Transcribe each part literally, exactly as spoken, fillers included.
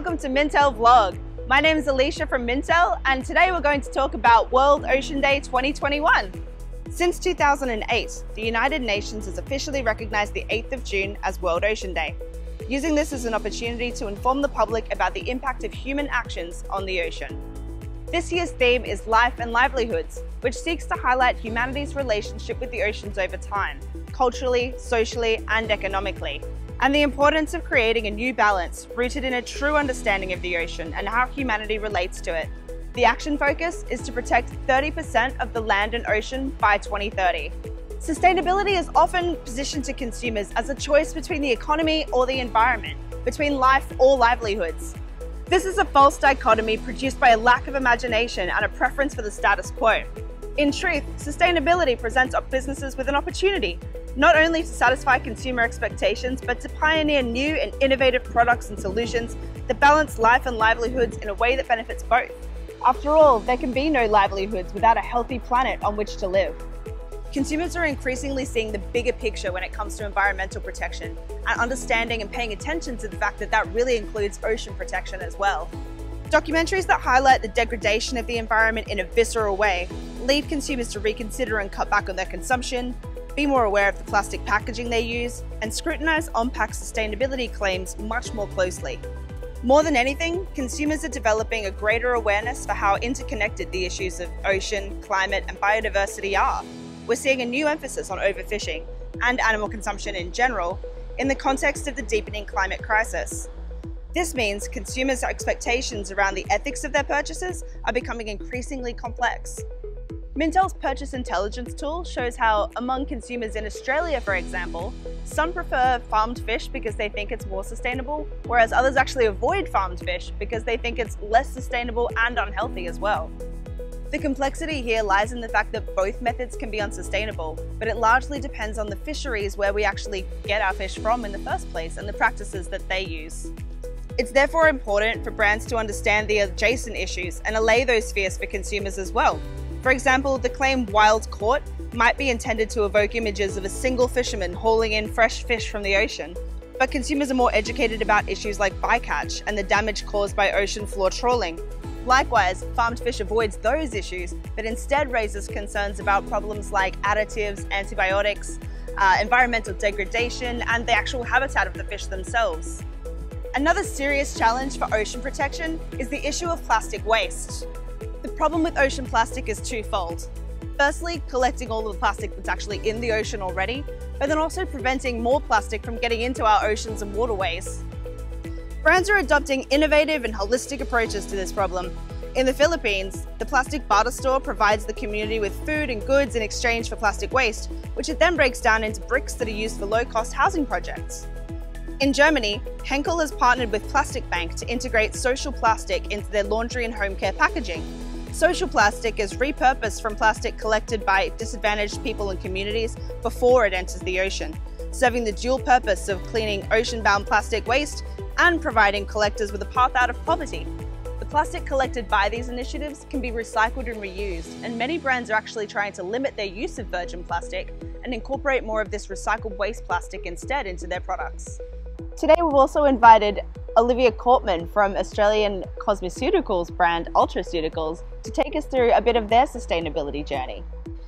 welcome to Mintel Vlog. My name is Alicia from Mintel, and today we're going to talk about World Ocean Day twenty twenty-one. Since two thousand eight, the United Nations has officially recognized the eighth of June as World Ocean Day, using this as an opportunity to inform the public about the impact of human actions on the ocean. This year's theme is Life and Livelihoods, which seeks to highlight humanity's relationship with the oceans over time, culturally, socially, and economically, and the importance of creating a new balance rooted in a true understanding of the ocean and how humanity relates to it. The action focus is to protect thirty percent of the land and ocean by twenty thirty. Sustainability is often positioned to consumers as a choice between the economy or the environment, between life or livelihoods. This is a false dichotomy produced by a lack of imagination and a preference for the status quo. In truth, sustainability presents businesses with an opportunity, not only to satisfy consumer expectations, but to pioneer new and innovative products and solutions that balance life and livelihoods in a way that benefits both. After all, there can be no livelihoods without a healthy planet on which to live. Consumers are increasingly seeing the bigger picture when it comes to environmental protection and understanding and paying attention to the fact that that really includes ocean protection as well. Documentaries that highlight the degradation of the environment in a visceral way lead consumers to reconsider and cut back on their consumption, be more aware of the plastic packaging they use, and scrutinize on-pack sustainability claims much more closely. More than anything, consumers are developing a greater awareness for how interconnected the issues of ocean, climate, and biodiversity are. We're seeing a new emphasis on overfishing and animal consumption in general in the context of the deepening climate crisis. This means consumers' expectations around the ethics of their purchases are becoming increasingly complex. Mintel's purchase intelligence tool shows how, among consumers in Australia, for example, some prefer farmed fish because they think it's more sustainable, whereas others actually avoid farmed fish because they think it's less sustainable and unhealthy as well. The complexity here lies in the fact that both methods can be unsustainable, but it largely depends on the fisheries where we actually get our fish from in the first place and the practices that they use. It's therefore important for brands to understand the adjacent issues and allay those fears for consumers as well. For example, the claim wild caught might be intended to evoke images of a single fisherman hauling in fresh fish from the ocean, but consumers are more educated about issues like bycatch and the damage caused by ocean floor trawling. Likewise, farmed fish avoids those issues, but instead raises concerns about problems like additives, antibiotics, uh, environmental degradation, and the actual habitat of the fish themselves. Another serious challenge for ocean protection is the issue of plastic waste. The problem with ocean plastic is twofold. Firstly, collecting all of the plastic that's actually in the ocean already, but then also preventing more plastic from getting into our oceans and waterways. Brands are adopting innovative and holistic approaches to this problem. In the Philippines, the Plastic Barter Store provides the community with food and goods in exchange for plastic waste, which it then breaks down into bricks that are used for low-cost housing projects. In Germany, Henkel has partnered with Plastic Bank to integrate social plastic into their laundry and home care packaging. Social plastic is repurposed from plastic collected by disadvantaged people and communities before it enters the ocean, serving the dual purpose of cleaning ocean-bound plastic waste and providing collectors with a path out of poverty. The plastic collected by these initiatives can be recycled and reused, and many brands are actually trying to limit their use of virgin plastic and incorporate more of this recycled waste plastic instead into their products. Today we've also invited Olivia Kortman from Australian cosmeceuticals brand Ultraceuticals to take us through a bit of their sustainability journey.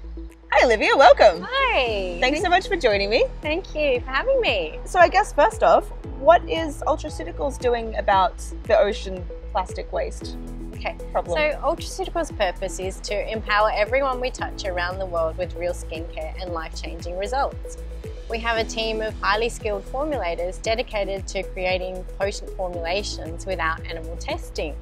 Hi Olivia, welcome. Hi. Thanks so much for joining me. Thank you for having me. So I guess first off, what is Ultraceuticals doing about the ocean plastic waste Okay, problem? So Ultraceuticals' purpose is to empower everyone we touch around the world with real skincare and life-changing results. We have a team of highly skilled formulators dedicated to creating potent formulations without animal testing.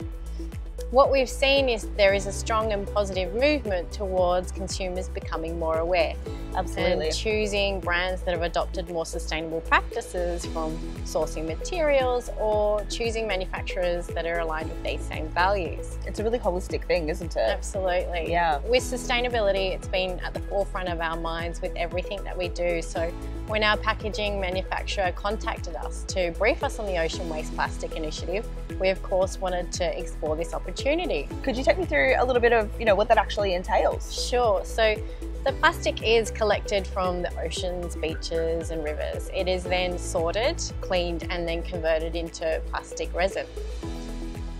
What we've seen is there is a strong and positive movement towards consumers becoming more aware. Absolutely. And choosing brands that have adopted more sustainable practices, from sourcing materials or choosing manufacturers that are aligned with these same values. It's a really holistic thing, isn't it? Absolutely. Yeah. With sustainability, it's been at the forefront of our minds with everything that we do. So when our packaging manufacturer contacted us to brief us on the Ocean Waste Plastic Initiative, we of course wanted to explore this opportunity. Could you take me through a little bit of, you know, what that actually entails? Sure. So the plastic is collected from the oceans, beaches and rivers. It is then sorted, cleaned and then converted into plastic resin.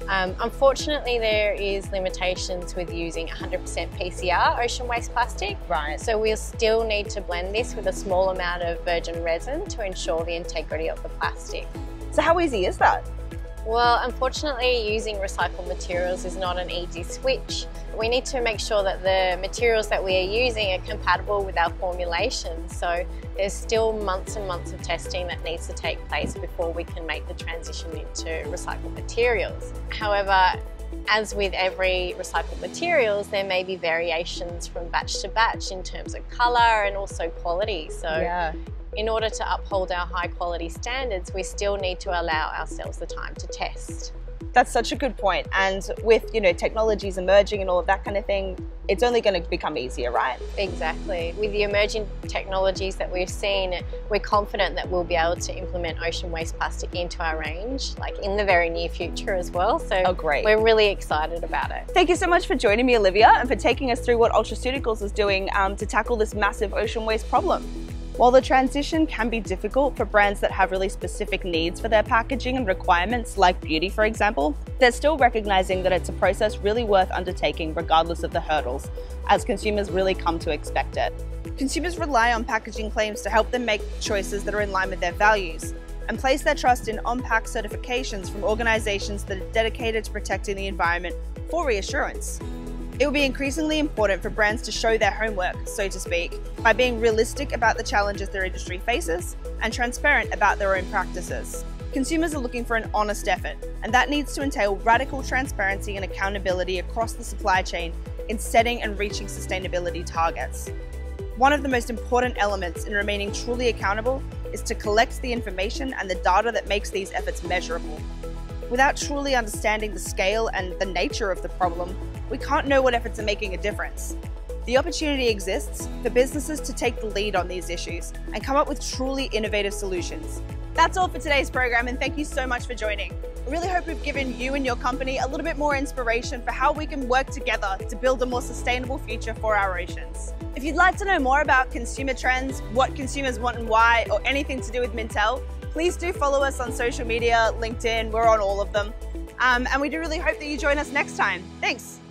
Um, unfortunately, there is limitations with using one hundred percent P C R ocean waste plastic. Right. So we'll still need to blend this with a small amount of virgin resin to ensure the integrity of the plastic. So how easy is that? Well, unfortunately, using recycled materials is not an easy switch. We need to make sure that the materials that we are using are compatible with our formulations. So there's still months and months of testing that needs to take place before we can make the transition into recycled materials. However, as with every recycled materials, there may be variations from batch to batch in terms of colour and also quality. So Yeah. in order to uphold our high quality standards, we still need to allow ourselves the time to test. That's such a good point. And with, you know, technologies emerging and all of that kind of thing, it's only going to become easier, right? Exactly. With the emerging technologies that we've seen, we're confident that we'll be able to implement ocean waste plastic into our range, like in the very near future as well. So Oh, great. We're really excited about it. Thank you so much for joining me, Olivia, and for taking us through what Ultraceuticals is doing um, to tackle this massive ocean waste problem. While the transition can be difficult for brands that have really specific needs for their packaging and requirements, like beauty for example, they're still recognizing that it's a process really worth undertaking regardless of the hurdles, as consumers really come to expect it. Consumers rely on packaging claims to help them make choices that are in line with their values, and place their trust in on-pack certifications from organizations that are dedicated to protecting the environment for reassurance. It will be increasingly important for brands to show their homework, so to speak, by being realistic about the challenges their industry faces and transparent about their own practices. Consumers are looking for an honest effort, and that needs to entail radical transparency and accountability across the supply chain in setting and reaching sustainability targets. One of the most important elements in remaining truly accountable is to collect the information and the data that makes these efforts measurable. Without truly understanding the scale and the nature of the problem, we can't know what efforts are making a difference. The opportunity exists for businesses to take the lead on these issues and come up with truly innovative solutions. That's all for today's program, and thank you so much for joining. I really hope we've given you and your company a little bit more inspiration for how we can work together to build a more sustainable future for our oceans. If you'd like to know more about consumer trends, what consumers want and why, or anything to do with Mintel, please do follow us on social media, LinkedIn, we're on all of them. Um, and we do really hope that you join us next time. Thanks.